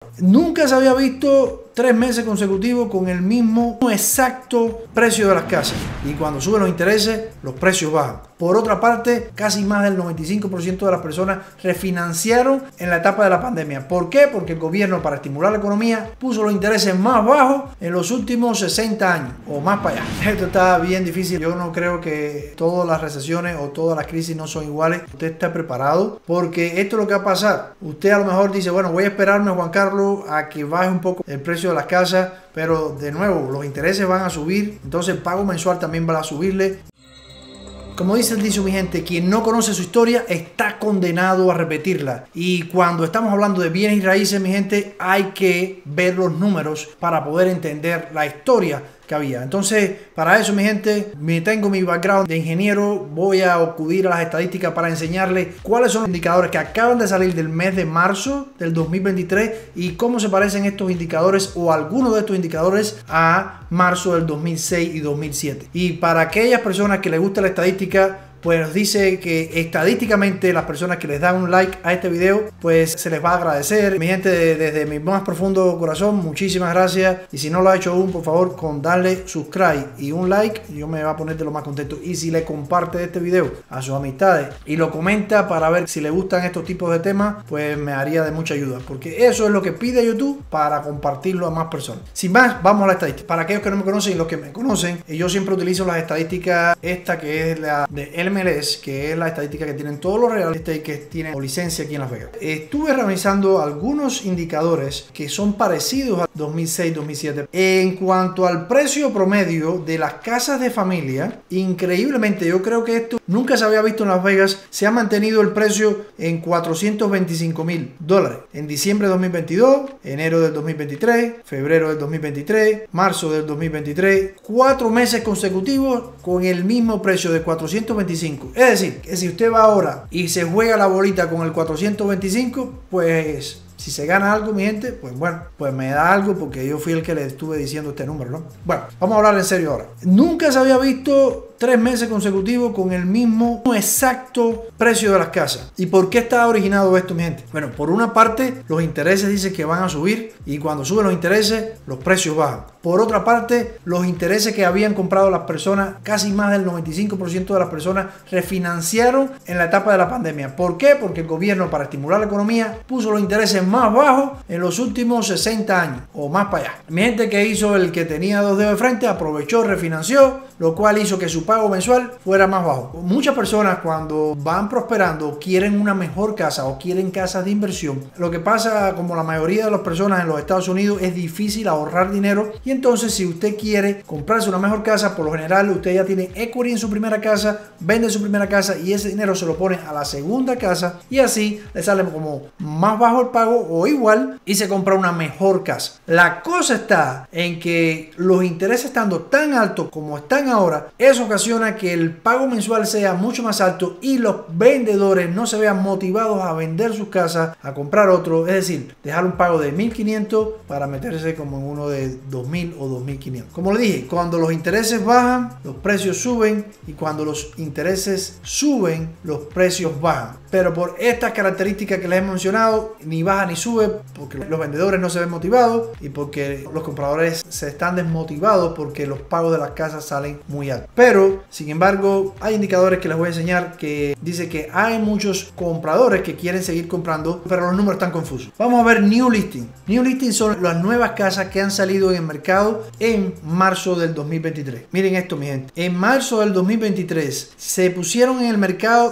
Nunca se había visto 3 meses consecutivos con el mismo exacto precio de las casas. Y cuando suben los intereses, los precios bajan. Por otra parte, casi más del 95% de las personas refinanciaron en la etapa de la pandemia. ¿Por qué? Porque el gobierno, para estimular la economía, puso los intereses más bajos en los últimos 60 años o más para allá. Esto está bien difícil. Yo no creo que todas las recesiones o todas las crisis no son iguales. Usted está preparado porque esto es lo que va a pasar. Usted a lo mejor dice, bueno, voy a esperarme, Juan Carlos, a que baje un poco el precio de las casas, pero de nuevo, los intereses van a subir, entonces el pago mensual también va a subirle. Como dice el dicho, mi gente, quien no conoce su historia está condenado a repetirla. Y cuando estamos hablando de bienes y raíces, mi gente, hay que ver los números para poder entender la historia que había. Entonces, para eso, mi gente, tengo mi background de ingeniero. Voy a acudir a las estadísticas para enseñarles cuáles son los indicadores que acaban de salir del mes de marzo del 2023 y cómo se parecen estos indicadores o algunos de estos indicadores a marzo del 2006 y 2007. Y para aquellas personas que les gusta la estadística, pues dice que estadísticamente las personas que les dan un like a este video, pues se les va a agradecer. Mi gente, desde mi más profundo corazón, muchísimas gracias. Y si no lo ha hecho aún, por favor, con darle subscribe y un like, yo me voy a poner de lo más contento. Y si le comparte este video a sus amistades y lo comenta para ver si le gustan estos tipos de temas, pues me haría de mucha ayuda, porque eso es lo que pide YouTube para compartirlo a más personas. Sin más, vamos a la estadística. Para aquellos que no me conocen y los que me conocen, yo siempre utilizo las estadísticas, esta que es la de MLS, que es la estadística que tienen todos los real estate que tienen licencia aquí en Las Vegas. Estuve revisando algunos indicadores que son parecidos a 2006-2007 en cuanto al precio promedio de las casas de familia. Increíblemente, yo creo que esto nunca se había visto en Las Vegas. Se ha mantenido el precio en $425,000 en diciembre de 2022, enero del 2023, febrero del 2023, marzo del 2023, 4 meses consecutivos con el mismo precio de 425. Es decir, que si usted va ahora y se juega la bolita con el 425, pues si se gana algo, mi gente, pues bueno, pues me da algo porque yo fui el que le estuve diciendo este número, ¿no? Bueno, vamos a hablar en serio ahora. Nunca se había visto 3 meses consecutivos con el mismo exacto precio de las casas. ¿Y por qué está originado esto, mi gente? Bueno, por una parte, los intereses dicen que van a subir y cuando suben los intereses, los precios bajan. Por otra parte, los intereses que habían comprado las personas, casi más del 95% de las personas refinanciaron en la etapa de la pandemia. ¿Por qué? Porque el gobierno, para estimular la economía, puso los intereses más bajos en los últimos 60 años o más para allá. Mi gente, que hizo el que tenía 2 dedos de frente, aprovechó, refinanció, lo cual hizo que su pago mensual fuera más bajo. Muchas personas, cuando van prosperando, quieren una mejor casa o quieren casas de inversión. Lo que pasa, como la mayoría de las personas en los Estados Unidos, es difícil ahorrar dinero, y entonces si usted quiere comprarse una mejor casa, por lo general usted ya tiene equity en su primera casa, vende su primera casa y ese dinero se lo pone a la segunda casa y así le sale como más bajo el pago o igual y se compra una mejor casa. La cosa está en que los intereses, estando tan altos como están ahora, eso ocasiona que el pago mensual sea mucho más alto y los vendedores no se vean motivados a vender sus casas, a comprar otro, es decir, dejar un pago de $1,500 para meterse como en uno de $2,000 o $2,500. Como le dije, cuando los intereses bajan, los precios suben, y cuando los intereses suben, los precios bajan. Pero por estas características que les he mencionado, ni baja ni sube, porque los vendedores no se ven motivados y porque los compradores se están desmotivados porque los pagos de las casas salen muy altos. Pero, sin embargo, hay indicadores que les voy a enseñar que dice que hay muchos compradores que quieren seguir comprando, pero los números están confusos. Vamos a ver New Listing. New Listing son las nuevas casas que han salido en el mercado en marzo del 2023. Miren esto, mi gente. En marzo del 2023 se pusieron en el mercado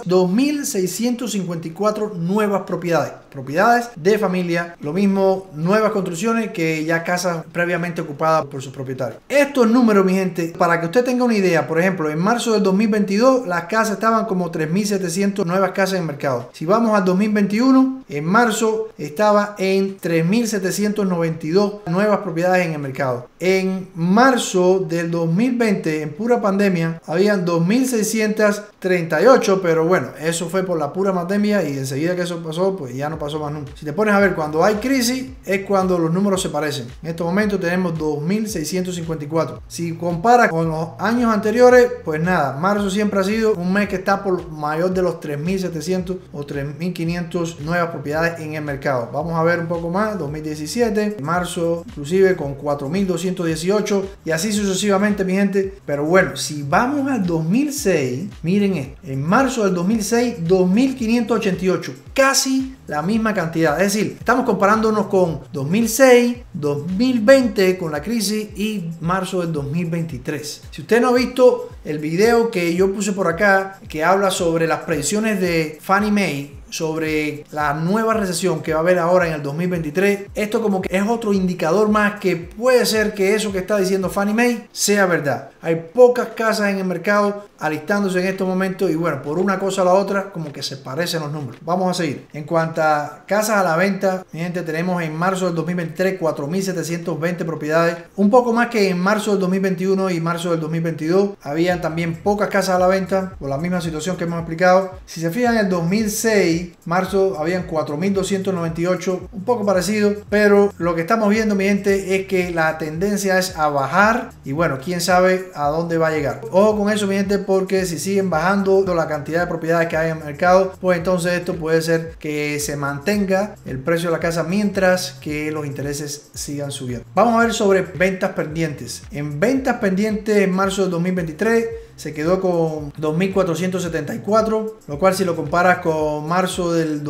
2,654 nuevas propiedades. Propiedades de familia, lo mismo nuevas construcciones que ya casas previamente ocupadas por sus propietarios. Estos números, mi gente, para que usted tenga una idea, por ejemplo, en marzo del 2022 las casas estaban como 3,700 nuevas casas en el mercado. Si vamos al 2021, en marzo estaba en 3,792 nuevas propiedades en el mercado. En marzo del 2020, en pura pandemia, habían 2,638, pero bueno, eso fue por la pura pandemia y enseguida que eso pasó, pues ya no pasó pasó más nunca. Si te pones a ver, cuando hay crisis es cuando los números se parecen. En estos momentos tenemos 2.654. Si comparas con los años anteriores, pues nada, marzo siempre ha sido un mes que está por mayor de los 3.700 o 3.500 nuevas propiedades en el mercado. Vamos a ver un poco más, 2017, marzo inclusive con 4.218 y así sucesivamente, mi gente. Pero bueno, si vamos al 2006, miren esto, en marzo del 2006, 2.588, casi la misma cantidad. Es decir, estamos comparándonos con 2006, 2020 con la crisis y marzo del 2023. Si usted no ha visto el video que yo puse por acá, que habla sobre las predicciones de Fannie Mae, sobre la nueva recesión que va a haber ahora en el 2023, esto como que es otro indicador más que puede ser que eso que está diciendo Fannie Mae sea verdad. Hay pocas casas en el mercado alistándose en estos momentos y bueno, por una cosa a la otra como que se parecen los números. Vamos a seguir. En cuanto a casas a la venta, mi gente, tenemos en marzo del 2023 4.720 propiedades, un poco más que en marzo del 2021 y marzo del 2022. Habían también pocas casas a la venta por la misma situación que hemos explicado. Si se fijan, en el 2006 marzo habían 4.298, un poco parecido, pero lo que estamos viendo, mi gente, es que la tendencia es a bajar y bueno, quién sabe a dónde va a llegar. Ojo con eso, mi gente, porque si siguen bajando la cantidad de propiedades que hay en el mercado, pues entonces esto puede ser que se mantenga el precio de la casa mientras que los intereses sigan subiendo. Vamos a ver sobre ventas pendientes. En ventas pendientes en marzo del 2023 se quedó con 2.474, lo cual si lo comparas con marzo del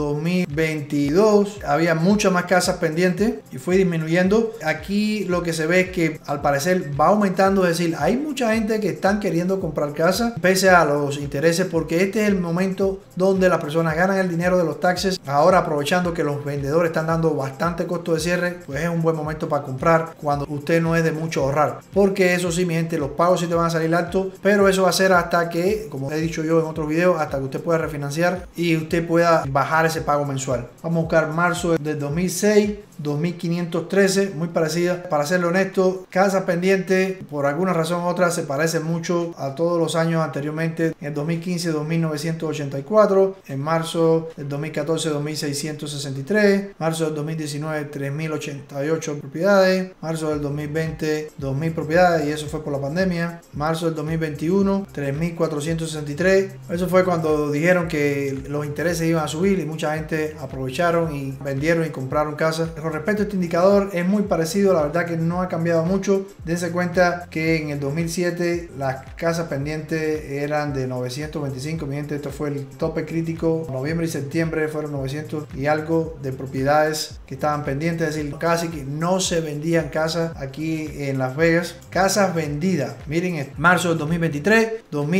2022 había muchas más casas pendientes y fue disminuyendo. Aquí lo que se ve es que al parecer va aumentando, es decir, hay mucha gente que están queriendo comprar casa pese a los intereses, porque este es el momento donde las personas ganan el dinero de los taxes. Ahora, aprovechando que los vendedores están dando bastante costo de cierre, pues es un buen momento para comprar cuando usted no es de mucho ahorrar, porque eso sí, mi gente, los pagos sí te van a salir altos, pero eso va a ser hasta que, como he dicho yo en otros videos, hasta que usted pueda refinanciar y usted pueda bajar ese pago mensual. Vamos a buscar marzo del 2006, 2.513, muy parecida. Para serle honesto, casas pendientes por alguna razón u otra se parecen mucho a todos los años anteriormente. En el 2015, 2.984, en marzo del 2014, 2.663, marzo del 2019, 3.088 propiedades, marzo del 2020, 2.000 propiedades y eso fue por la pandemia, marzo del 2021, 3.463. Eso fue cuando dijeron que los intereses iban a subir y mucha gente aprovecharon y vendieron y compraron casas. Con respecto a este indicador es muy parecido, la verdad que no ha cambiado mucho. Dense cuenta que en el 2007 las casas pendientes eran de 925, mi gente, esto fue el tope crítico. Noviembre y septiembre fueron 900 y algo de propiedades que estaban pendientes, es decir, casi que no se vendían casas aquí en Las Vegas. Casas vendidas, miren, marzo del 2023,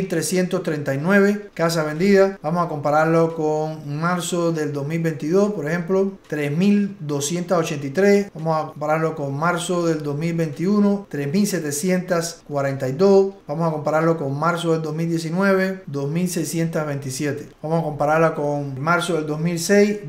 2.339 casas vendidas. Vamos a compararlo con marzo del 2022, por ejemplo, 3.283. Vamos a compararlo con marzo del 2021, 3.742. Vamos a compararlo con marzo del 2019, 2.627. Vamos a compararla con marzo del 2006,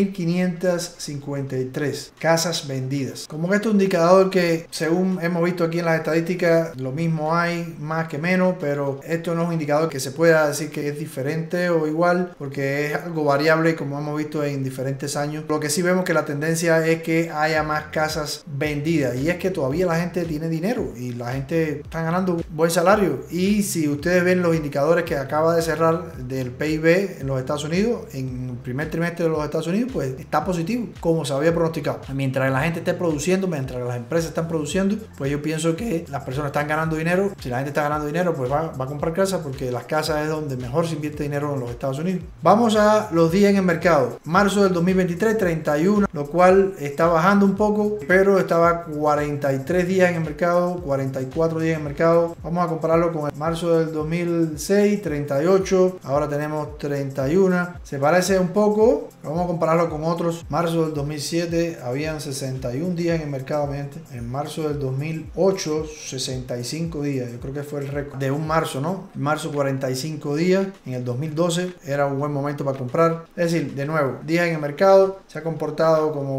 2.553 casas vendidas. Como que este es un indicador que, según hemos visto aquí en las estadísticas, lo mismo hay, más que menos, pero esto no es un indicador que se pueda decir que es diferente o igual, porque es algo variable como hemos visto en diferentes años. Lo que sí vemos que la tendencia es que haya más casas vendidas y es que todavía la gente tiene dinero y la gente está ganando buen salario. Y si ustedes ven los indicadores que acaba de cerrar del PIB en los Estados Unidos, en el primer trimestre de los Estados Unidos, pues está positivo, como se había pronosticado. Mientras la gente esté produciendo, mientras las empresas están produciendo, pues yo pienso que las personas están ganando dinero. Si la gente está ganando dinero, pues va a comprar casas, porque las casas es donde mejor se invierte dinero en los Estados Unidos. Vamos a los días en el mercado. Marzo del 2023, 31, lo cual está bajando un poco, pero estaba 43 días en el mercado, 44 días en el mercado. Vamos a compararlo con el marzo del 2006, 38, ahora tenemos 31. Se parece un poco, vamos a compararlo con otros. Marzo del 2007 habían 61 días en el mercado, gente. En marzo del 2008, 65 días, yo creo que fue el récord de un marzo, ¿no? En marzo 45 días, en el 2012 era un buen momento para comprar. Es decir, de nuevo, días en el mercado, se ha comportado como varios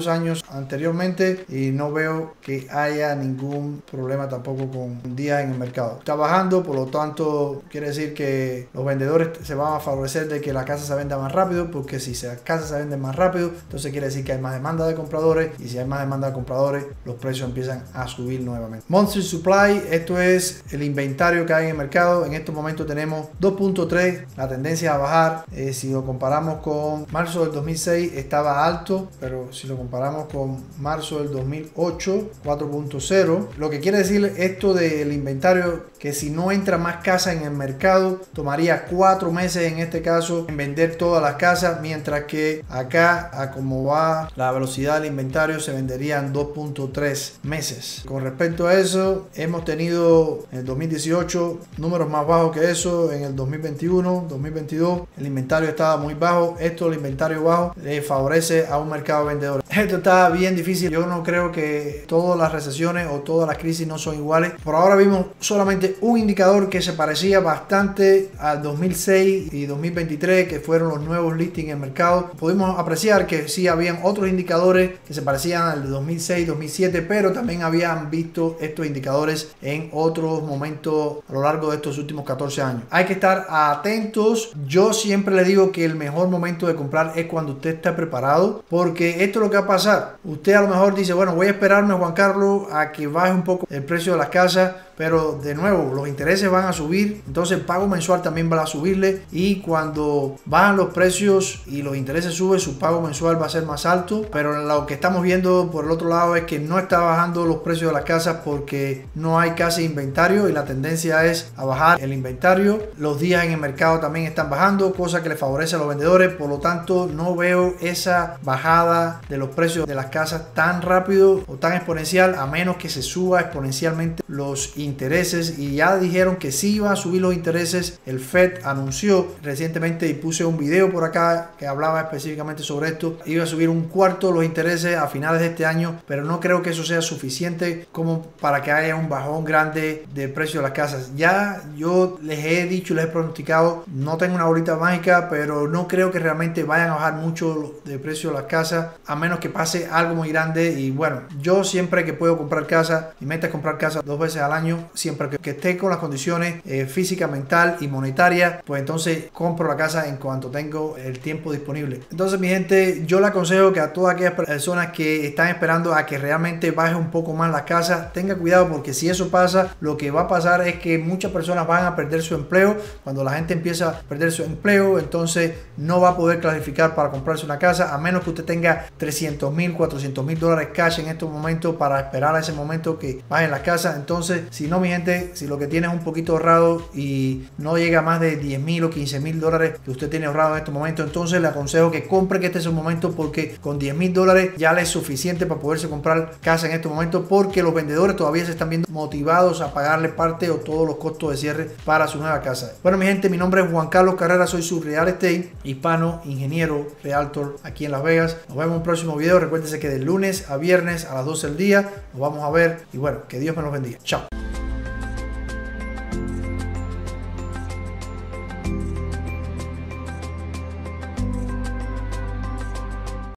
años anteriormente y no veo que haya ningún problema tampoco con días en el mercado. Está bajando, por lo tanto quiere decir que los vendedores se van a favorecer de que la casa se venda más rápido, porque si la casa se vende más rápido, entonces quiere decir que hay más demanda de compradores, y si hay más demanda de compradores, los precios empiezan a subir nuevamente. Monthly Supply, esto es el inventario que hay en el mercado. En estos momentos tenemos 2.3, la tendencia a bajar. Si lo comparamos con marzo del 2006 estaba alto, pero si lo comparamos con marzo del 2008, 4.0. Lo que quiere decir esto del inventario, que si no entra más casas en el mercado, tomaría 4 meses en este caso en vender todas las casas, mientras que acá, a como va la velocidad del inventario, se venderían 2.3 meses. Con respecto a eso, hemos tenido en el 2018 números más bajos que eso. En el 2021, 2022 el inventario estaba muy bajo. Esto, el inventario bajo, le favorece a un mercado vendedor. Esto está bien difícil. Yo no creo que todas las recesiones o todas las crisis no son iguales. Por ahora vimos solamente un indicador que se parecía bastante al 2006 y 2023, que fueron los nuevos listings en el mercado. Pudimos apreciar que sí habían otros indicadores que se parecían al de 2006, 2007, pero también habían visto estos indicadores en otros momentos a lo largo de estos últimos 14 años. Hay que estar atentos. Yo siempre le digo que el mejor momento de comprar es cuando usted está preparado, porque esto es lo que va a pasar. Usted a lo mejor dice, bueno, voy a esperarme, Juan Carlos, a que baje un poco el precio de las casas, pero de nuevo los intereses van a subir, entonces el pago mensual también va a subirle, y cuando bajan los precios y los intereses suben, su pago mensual va a ser más alto. Pero lo que estamos viendo por el otro lado es que no está bajando los precios de las casas porque no hay casi inventario, y la tendencia es a bajar el inventario. Los días en el mercado también están bajando, cosa que le favorece a los vendedores. Por lo tanto, no veo esa bajada de los precios de las casas tan rápido o tan exponencial, a menos que se suba exponencialmente los intereses. Y ya dijeron que sí iba a subir los intereses. El Fed anunció recientemente, y puse un video por acá que hablaba específicamente sobre esto, iba a subir 1/4 los intereses a finales de este año, pero no creo que eso sea suficiente como para que haya un bajón grande del precio de las casas. Ya yo les he dicho, les he pronosticado, no tengo una bolita mágica, pero no creo que realmente vayan a bajar mucho de precio de las casas, a menos que pase algo muy grande. Y bueno, yo siempre que puedo comprar casa, mi meta es comprar casa 2 veces al año, siempre que esté con las condiciones física, mental y monetaria, pues entonces compro la casa en cuanto tengo el tiempo disponible. Entonces, mi gente, yo le aconsejo que a todas aquellas personas que están esperando a que realmente baje un poco más la casa, tenga cuidado, porque si eso pasa, lo que va a pasar es que muchas personas van a perder su empleo. Cuando la gente empieza a perder su empleo, entonces no va a poder clasificar para comprarse una casa, a menos que usted tenga 300,000, 400,000 dólares cash en estos momentos para esperar a ese momento que bajen las casas. Entonces, si no, mi gente, si lo que tiene es un poquito ahorrado y no llega a más de 10,000 o 15,000 dólares que usted tiene ahorrado en este momento, entonces le aconsejo que compre, que este es el momento, porque con 10,000 dólares ya le es suficiente para poderse comprar casa en este momento, porque los vendedores todavía se están viendo motivados a pagarle parte o todos los costos de cierre para su nueva casa. Bueno, mi gente, mi nombre es Juan Carlos Carrera, soy su real estate hispano, ingeniero, realtor aquí en Las Vegas. Nos vemos en un próximo video. Recuérdense que de lunes a viernes a las 12 del día nos vamos a ver, y bueno, que Dios me los bendiga. Chao.